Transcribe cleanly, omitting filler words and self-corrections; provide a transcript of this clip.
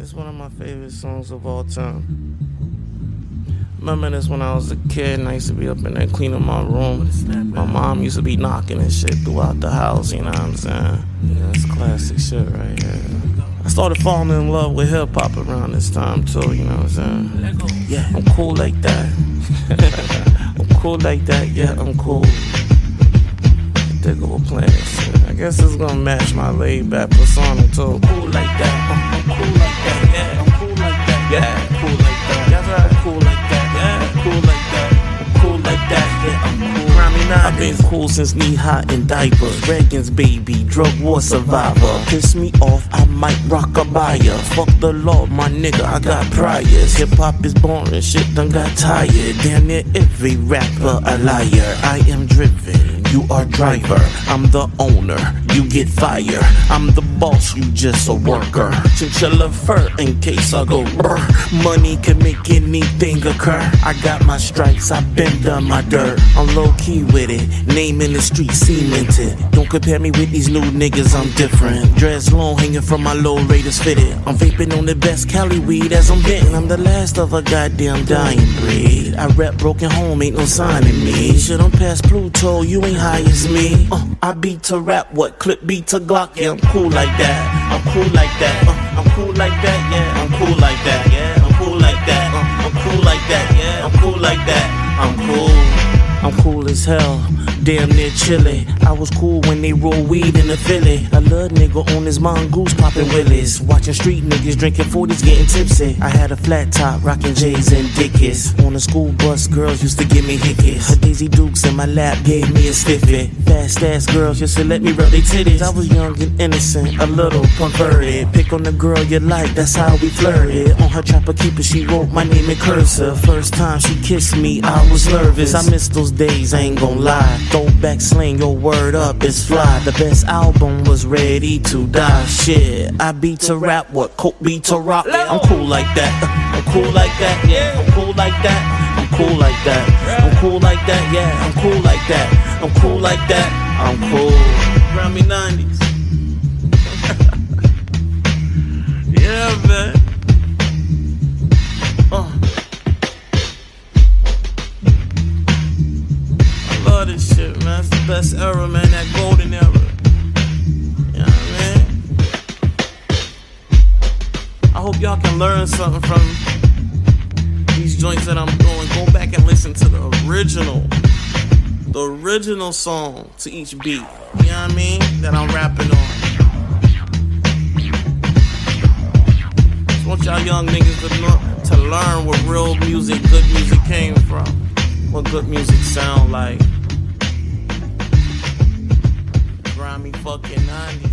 It's one of my favorite songs of all time. Remember this when I was a kid and I used to be up in there cleaning my room. My mom used to be knocking and shit throughout the house, you know what I'm saying? Yeah, that's classic shit right here. I started falling in love with hip hop around this time too, you know what I'm saying? Yeah, I'm cool like that. I'm cool like that, yeah, I'm cool. Digable plan shit. I guess it's gonna match my laid back persona too. Cool like that, I'm cool like that, yeah, I'm cool like that, yeah, I'm cool like that, yeah, I'm cool like that, yeah, I'm cool like that, I'm cool like that, yeah, I'm cool. I've been cool since knee high in diapers. Reagan's baby, drug war survivor. Piss me off, I might rock a buyer. Fuck the law, my nigga, I got priors. Hip hop is boring, shit done got tired. Damn near every rapper a liar. I am driven, you are driver. I'm the owner, you get fire. I'm the boss, you just a worker. Chinchilla fur in case I go brr. Money can make anything occur. I got my stripes, I been done my dirt. I'm low key with it, name in the street cemented. Don't compare me with these new niggas, I'm different. Dreads long hanging from my low Raiders fitted. I'm vaping on the best Cali weed as I'm bitten. I'm the last of a goddamn dying breed. I rap broken home, ain't no sign in me. Shit, I'm past Pluto, you ain't high as me. I beat to rap, what clip beat to Glock? Yeah, I'm cool like that. I'm cool like that. I'm cool like that. Yeah, I'm cool like that. Yeah, I'm cool like that. I'm cool like that. Yeah, I'm cool like that. I'm cool. I'm cool as hell, damn near chilly. I was cool when they roll weed in the Philly. A little nigga on his mongoose popping willies. Watching street niggas drinking 40s getting tipsy. I had a flat top, rocking J's and Dickies. On the school bus, girls used to give me hickeys. Her Daisy Dukes in my lap gave me a stiffy. Fast ass girls used to let me rub their titties. I was young and innocent, a little perverted. Pick on the girl you like, that's how we flirted. On her trapper keeper, she wrote my name in cursive. First time she kissed me, I was nervous. I miss those days, I ain't gon' lie. Throwback slang, your word up is fly. The best album was Ready to Die. Shit, I beat to rap, what Coke beat to rock. I'm cool like that. I'm cool like that. Yeah, I'm cool like that. I'm cool like that. I'm cool like that. Yeah, I'm cool like that. I'm cool like that. I'm cool. Grammy 90s. Yeah, man. Love this shit, man. It's the best era, man. That golden era. You know what I mean? I hope y'all can learn something from these joints that I'm doing. Go back and listen to the original song to each beat. You know what I mean? That I'm rapping on. Just want y'all young niggas to learn where real music, good music came from. What good music sound like. Grimy fucking 90s.